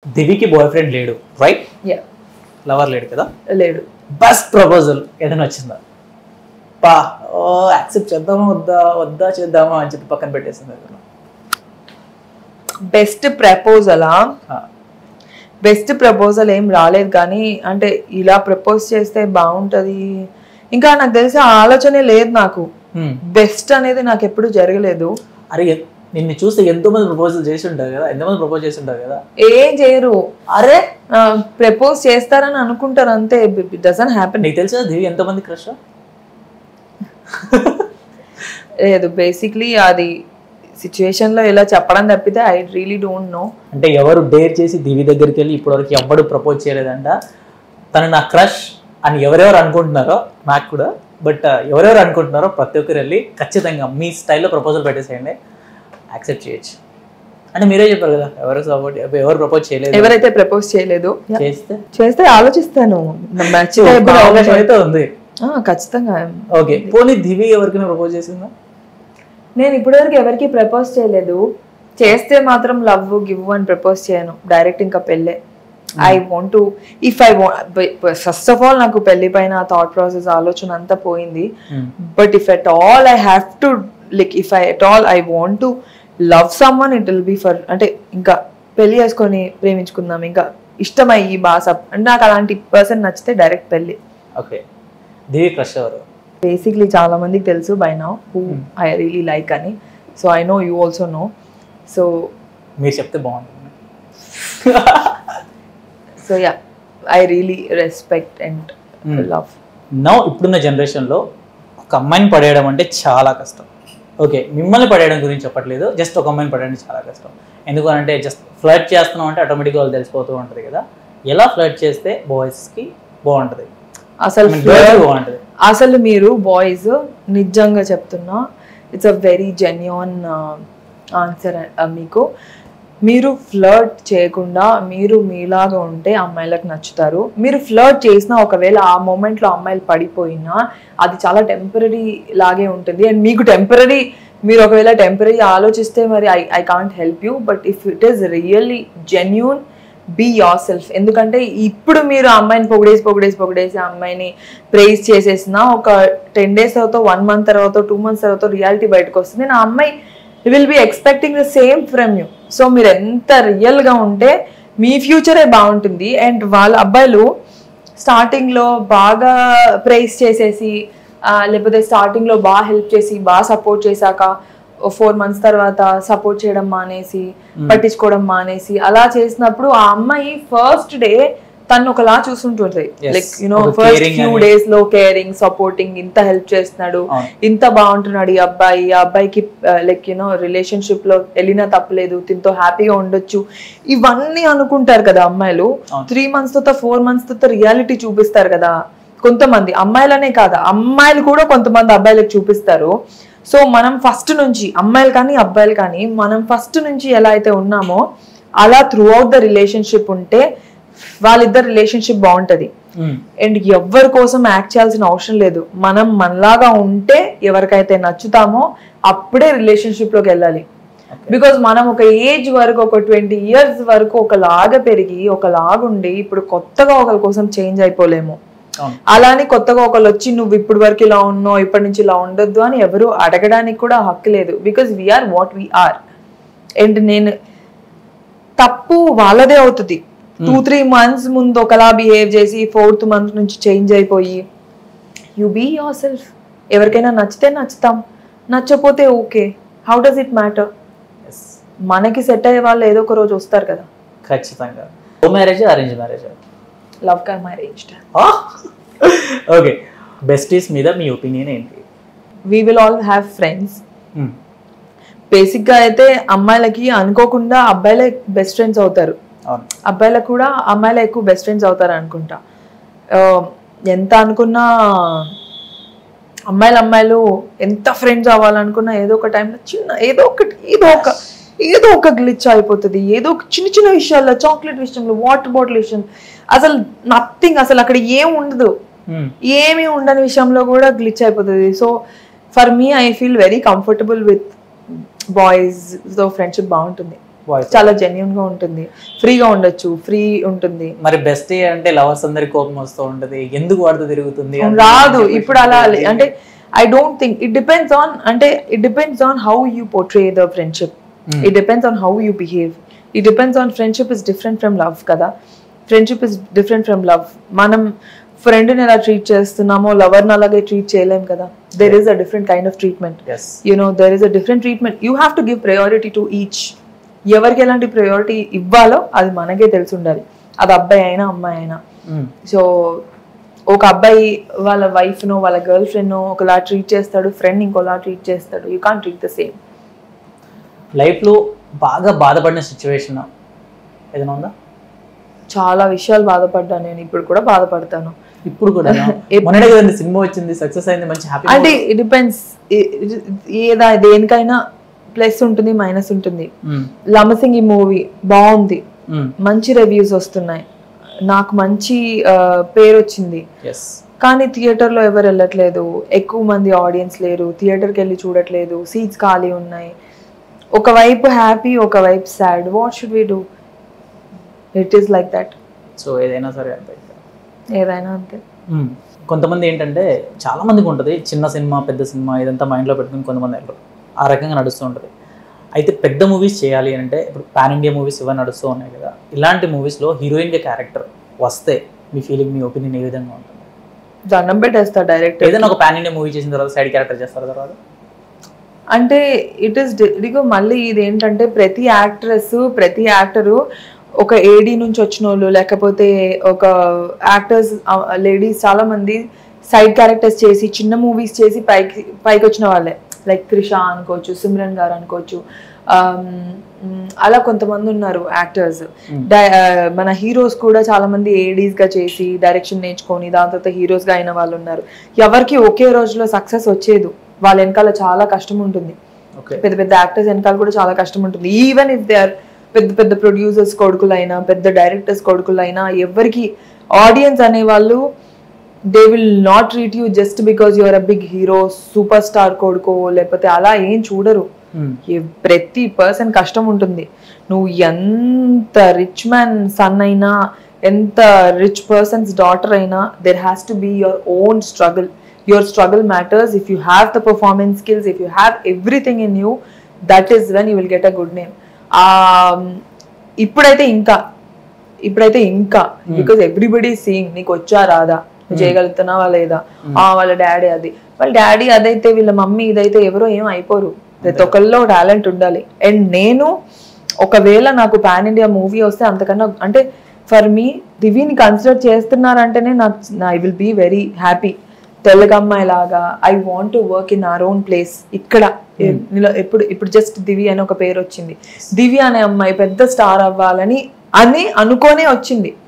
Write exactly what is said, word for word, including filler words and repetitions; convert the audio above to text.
దివికి boyfriend లేడు, right? Yeah, lover లేడు కదా? లేడు. బెస్ట్ ప్రపోజల్ ఏదైనా వచ్చిందా? పా ఓ యాక్సెప్ట్ చేద్దామా వద్దా వద్దా చేద్దామా అని చెప్పి పక్కన పెట్టేసింది. బెస్ట్ ప్రపోజలా? బెస్ట్ ప్రపోజల్ ఏం రాలేదు, కానీ అంటే ఇలా ప్రపోజ్ చేస్తే బాగుంటుంది ఇంకా నాకు తెలిసి ఆలోచనే లేదు నాకు. బెస్ట్ అనేది నాకు ఎప్పుడు జరగలేదు. అరే నిన్ను చూస్తే ఎంతో మంది ప్రపోజల్ చేసి ఉంటారు కదా, ఎంతమంది ప్రపోజ్ చేసి ఉంటారు కదా. ఏం చేయరు, అరే ప్రపోజ్ చేస్తారని అనుకుంటారు అంతే. It doesn't happen. నీకు తెలుసా దివి ఎంతమంది క్రష్? లేదు, బేసిక్లీ అది సిచ్యువేషన్ లో ఇలా చెప్పడం తప్పితే ఐ రియలీ డోంట్ నో. అంటే ఎవరు డేర్ చేసి దివి దగ్గరికి వెళ్ళి ఇప్పటివరకు ఎవ్వడు ప్రపోజ్ చేయలేదంట. తను నా క్రష్ అని ఎవరెవరు అనుకుంటున్నారో నాకు కూడా, బట్ ఎవరెవరు అనుకుంటున్నారో ప్రతి ఒక్కరు వెళ్ళి ఖచ్చితంగా మీ స్టైల్లో ప్రపోజల్ పెట్టేసేయండి, యాక్సెప్ట్ చేయొచ్చు. అంటే మీరే చెప్పారు కదా ఎవరు సపోర్ట్ ఎవరు ప్రపోజ్ చేయలేదు. ఎవరైతే ప్రపోజ్ చేయలేదు చేస్తే చేస్తే ఆలోచిస్తాను, అవకాశం అయితే ఉంది ఖచ్చితంగా. ఓకే, పోనీ దివి ఎవరికైనా ప్రపోజ్ చేసిందా? నేను ఇప్పటివరకు ఎవరికి ప్రపోజ్ చేయలేదు. చేస్తే మాత్రం లవ్ గివ్ అని ప్రపోజ్ చేయను, డైరెక్ట్ ఇంకా పెళ్ళే. I want to if I want first of all నాకు పెళ్లి పైన థాట్ ప్రాసెస్ ఆలోచన అంతా పోయింది. But if at all I have to like if I at all I want to love someone it will be for అంటే ఇంకా పెళ్లి చేసుకొని ప్రేమించుకుందాం, ఇంకా ఇష్టమయ్యి బాగా అంటే నాకు అలాంటి పర్సన్ నచ్చితే డైరెక్ట్ పెళ్లి. ఓకే, దివి క్రష్ ఎవరు? బేసిక్లీ చాలా మందికి తెలుసు by now who I really like అని. So I know you also know. So మీరు చెప్తే బాగుంటుంది. So yeah, I really respect and love. Now ఇప్పుడున్న జనరేషన్లో ఒక అమ్మాయిని పడేయడం అంటే చాలా కష్టం. ఓకే, మిమ్మల్ని పడేయడం గురించి చెప్పట్లేదు, జస్ట్ ఒక అమ్మాయిని పడేయడం చాలా కష్టం. ఎందుకు అంటే జస్ట్ ఫ్లర్ట్ చేస్తున్నాం అంటే ఆటోమేటిక్గా వాళ్ళు తెలిసిపోతూ ఉంటుంది కదా. ఎలా ఫ్లర్ట్ చేస్తే బాయ్స్కి బాగుంటుంది, అసలు బాగుంటుంది? అసలు మీరు బాయ్స్ నిజంగా చెప్తున్నా, it's a very genuine answer మీకు. మీరు ఫ్లర్ట్ చేయకుండా మీరు మీలాగా ఉంటే అమ్మాయిలకు నచ్చుతారు. మీరు ఫ్లర్ట్ చేసినా ఒకవేళ ఆ మూమెంట్లో అమ్మాయిలు పడిపోయినా అది చాలా టెంపరీ లాగే ఉంటుంది. అండ్ మీకు టెంపరీ మీరు ఒకవేళ టెంపరీ ఆలోచిస్తే మరి I I can't help you. But if it is really genuine, be your self. ఎందుకంటే ఇప్పుడు మీరు అమ్మాయిని పొగిడేసి పొగిడేసి పొగిడేసి అమ్మాయిని ప్రైజ్ చేసేసిన ఒక టెన్ డేస్ తర్వాత, వన్ మంత్ తర్వాత, టూ మంత్స్ తర్వాత రియాలిటీ బయటకు వస్తుంది. నా అమ్మాయి will be expecting the same from you. So మీరు ఎంత రియల్గా ఉంటే మీ ఫ్యూచరే బాగుంటుంది. అండ్ వాళ్ళ అబ్బాయిలు స్టార్టింగ్లో బాగా ప్రైజ్ చేసేసి లేకపోతే స్టార్టింగ్లో బాగా హెల్ప్ చేసి బాగా సపోర్ట్ చేశాక ఫోర్ మంత్స్ తర్వాత సపోర్ట్ చేయడం మానేసి పట్టించుకోవడం మానేసి అలా చేసినప్పుడు ఆ అమ్మాయి ఫస్ట్ డే తను ఒకలా చూస్తుంటుంది. Like you know first few days లో కేరింగ్, సపోర్టింగ్, ఇంత హెల్ప్ చేస్తున్నాడు, ఇంత బాగుంటున్నాడు ఈ అబ్బాయి, ఆ అబ్బాయికి లైక్ యునో రిలేషన్షిప్ లో వెళ్ళినా తప్పలేదు, దీంతో హ్యాపీగా ఉండొచ్చు, ఇవన్నీ అనుకుంటారు కదా అమ్మాయిలు. త్రీ మంత్స్ తర్వాత ఫోర్ మంత్స్ తర్వాత రియాలిటీ చూపిస్తారు కదా కొంతమంది అమ్మాయిలనే కాదు, అమ్మాయిలు కూడా కొంతమంది అబ్బాయిలకు చూపిస్తారు. సో మనం ఫస్ట్ నుంచి అమ్మాయిలు కానీ అబ్బాయిలు కానీ మనం ఫస్ట్ నుంచి ఎలా అయితే ఉన్నామో అలా త్రూ అవుట్ ద రిలేషన్షిప్ ఉంటే వాళ్ళిద్దరు రిలేషన్షిప్ బాగుంటది. అండ్ ఎవరి కోసం యాక్ట్ చేయాల్సిన అవసరం లేదు. మనం మనలాగా ఉంటే ఎవరికైతే నచ్చుతామో అప్పుడే రిలేషన్షిప్ లోకి వెళ్ళాలి. బికాజ్ మనం ఒక ఏజ్ వరకు ఒక ట్వంటీ ఇయర్స్ వరకు ఒకలాగా పెరిగి ఒకలాగుండి ఇప్పుడు కొత్తగా ఒకరి కోసం చేంజ్ అయిపోలేము. అలానే కొత్తగా ఒకళ్ళు వచ్చి నువ్వు ఇప్పుడు వరకు ఇలా ఉన్నావు ఇప్పటి నుంచి ఇలా ఉండొద్దు అని ఎవరు అడగడానికి కూడా హక్కు లేదు. Because we are what we are. And నేను తప్పు వాళ్ళదే అవుతుంది. టూ త్రీ మంత్స్ ముందు ఒకలా బిహేవ్ చేసి ఫోర్త్ మంత్ నుంచి చేంజ్ అయిపోయి యు బీ యువర్ సెల్ఫ్. ఎవరికైనా నచ్చితే నచ్చుతాం, నచ్చపోతే okay, how does it matter? మనకి సెట్ అయ్యే వాళ్ళు ఏదో ఒక రోజు వస్తారు కదా. ఖచ్చితంగా. Love marriage, arrange marriage? Love come arranged. Okay, besties మీద మీ ఒపీనియన్ ఏంటి? We will all have friends. బేసిక్గా అయితే అమ్మాయిలకి అనుకోకుండా అబ్బాయిలే బెస్ట్ ఫ్రెండ్స్ అవుతారు, అబ్బాయిలకు కూడా అమ్మాయిలే ఎక్కువ బెస్ట్ ఫ్రెండ్స్ అవుతారు అనుకుంటా. ఎంత అనుకున్నా అమ్మాయిలు అమ్మాయిలు ఎంత ఫ్రెండ్స్ అవ్వాలనుకున్నా ఏదో ఒక టైంలో చిన్న ఏదో ఒకటి ఏదో ఒక ఏదో ఒక గ్లిచ్ అయిపోతుంది. ఏదో ఒక చిన్న చిన్న విషయాల్లో, చాక్లెట్ విషయంలో, వాటర్ బాటిల్ విషయం, అసలు నథింగ్, అసలు అక్కడ ఏం ఉండదు, ఏమీ ఉండని విషయంలో కూడా గ్లిచ్ అయిపోతుంది. So for me I feel very comfortable with boys తో ఫ్రెండ్షిప్ బాగుంటుంది. వాయిస్ చాలా జెన్యున్ గా ఉంటుంది, ఫ్రీగా ఉండొచ్చు, ఫ్రీ ఉంటుంది. మరి బెస్ట్ అంటే లవర్స్ అందరికి కోపం వస్తూ ఉంటది, ఎందుకు వాడుతూ తిరుగుతుంది రాదు ఇప్పుడు అలా. అంటే I don't think it depends on, అంటే it depends on how you portray the friendship, it depends on how you behave, it depends on friendship is different from love కదా. Friendship is different from love. మనం ఫ్రెండ్ని ఎలా treat చేస్తున్నామో లవర్ని అలాగే treat చేయలేం కదా. There is a different kind of treatment, you know there is a different treatment. You have to give priority to each. ఎవరికి ఎలాంటి ప్రయారిటీ ఇవ్వాలో అది మనకే తెలిసి ఉండాలి, అది అబ్బాయి అయినా అమ్మాయి అయినా. సో ఒక అబ్బాయి వాళ్ళ వైఫ్నో వాళ్ళ గర్ల్ ఫ్రెండ్నో ఒకలా ట్రీట్ చేస్తాడు, ఫ్రెండ్ ఇంకోలా ట్రీట్ చేస్తాడు. You can't treat the same. లైఫ్లో బాగా బాధపడిన సిచ్యువేషన్ ఏదైనా ఉందా? చాలా విషయాలు బాధపడ్డా నేను, ఇప్పుడు కూడా బాధపడతాను. ఇప్పుడు కూడా మొన్ననే కదండి సినిమా వచ్చింది, సక్సెస్ అయింది, మంచి హ్యాపీ. అంటే ఇట్ డిపెండ్స్, ఏదా దేనికైనా ప్లస్ ఉంటుంది మైనస్ ఉంటుంది. లమసింగ్ ఈ మూవీ బాగుంది, మంచి రివ్యూస్ వస్తున్నాయి, నాకు మంచి పేరు వచ్చింది, కానీ థియేటర్లో ఎవరు వెళ్ళట్లేదు, ఎక్కువ మంది ఆడియన్స్ లేరు, థియేటర్కి వెళ్ళి చూడట్లేదు, సీట్స్ ఖాళీ ఉన్నాయి. ఒకవైపు హ్యాపీ, ఒకవైపు sad. What should we do? It is like that. So ఏదైనా సరే అంతే, ఏదైనా అంతే. కొంతమంది ఏంటంటే చాలా మందికి ఉంటుంది చిన్న సినిమా పెద్ద సినిమా ఇదంతా మైండ్లో పెట్టుకుని కొంతమంది వెళ్ళరు, ఆ రకంగా నడుస్తూ ఉంటుంది. అయితే పెద్ద మూవీస్ చేయాలి అంటే ఇప్పుడు పాన్ ఇండియా మూవీస్ ఇవన్నీ నడుస్తూ ఉన్నాయి కదా, ఇలాంటి మూవీస్లో హీరోయిన్గా క్యారెక్టర్ వస్తే మీ ఫీలింగ్, మీ ఒపీనియన్ ఏ విధంగా ఉంటుంది? దండం పెట్టేస్తా డైరెక్ట్. ఏదైనా ఒక పాన్ ఇండియా మూవీ చేసిన తర్వాత సైడ్ క్యారెక్టర్ చేస్తారు తర్వాత అంటే ఇట్ ఈస్ ఇదిగో మళ్ళీ ఇది ఏంటంటే ప్రతి యాక్ట్రెస్ ప్రతి యాక్టరు ఒక ఏడీ నుంచి వచ్చిన వాళ్ళు, లేకపోతే ఒక యాక్టర్స్ లేడీస్ చాలా మంది సైడ్ క్యారెక్టర్స్ చేసి చిన్న మూవీస్ చేసి పైకి పైకి వచ్చిన వాళ్ళే. లైక్ త్రిష అనుకోవచ్చు, సిమ్రన్ గారు అనుకోవచ్చు, అలా కొంతమంది ఉన్నారు యాక్టర్స్. మన హీరోస్ కూడా చాలా మంది ఏడీస్ గా చేసి డైరెక్షన్ నేర్చుకొని దాని తర్వాత హీరోస్ గా అయిన వాళ్ళు ఉన్నారు. ఎవరికి ఒకే రోజులో సక్సెస్ వచ్చేది, వాళ్ళ వెనకాల చాలా కష్టం ఉంటుంది. పెద్ద పెద్ద యాక్టర్స్ వెనకాల కూడా చాలా కష్టం ఉంటుంది. ఈవెన్ ఇఫ్ దే ఆర్ పెద్ద పెద్ద ప్రొడ్యూసర్స్ కొడుకులైనా పెద్ద డైరెక్టర్స్ కొడుకులైనా ఎవరికి ఆడియన్స్ అనే వాళ్ళు they will not treat you just because you're a big hero, super star కొడుకో లేకపోతే అలా ఏం చూడరు. ప్రతి పర్సన్ కష్టం ఉంటుంది. నువ్వు ఎంత రిచ్ మ్యాన్ సన్ అయినా, ఎంత రిచ్ పర్సన్స్ డాటర్ అయినా, there has to be your own struggle. Your struggle matters. If you have the performance skills, if you have everything in you, that is when you will get a good name. Um, ఇప్పుడైతే ఇంకా ఇప్పుడైతే ఇంకా because everybody seeing నీకు వచ్చా రాదా, నువ్వు చేయగలుగుతున్నావా లేదా, ఆ వాళ్ళ డాడీ అది, వాళ్ళ డాడీ అదైతే వీళ్ళ మమ్మీ ఇదైతే ఎవరో ఏం అయిపోరు. ప్రతి ఒక్కరిలో టాలెంట్ ఉండాలి. అండ్ నేను ఒకవేళ నాకు పాన్ ఇండియా మూవీ వస్తే అంతకన్నా అంటే ఫర్ మీ దివిని కన్సిడర్ చేస్తున్నారంటేనే నాకు I will be very happy. Telugu అమ్మాయి లాగా I want to work in our own place. ఇక్కడ ఎప్పుడు ఇప్పుడు జస్ట్ దివి అని ఒక పేరు వచ్చింది, దివి అనే అమ్మాయి పెద్ద స్టార్ అవ్వాలని అని అనుకోనే వచ్చింది.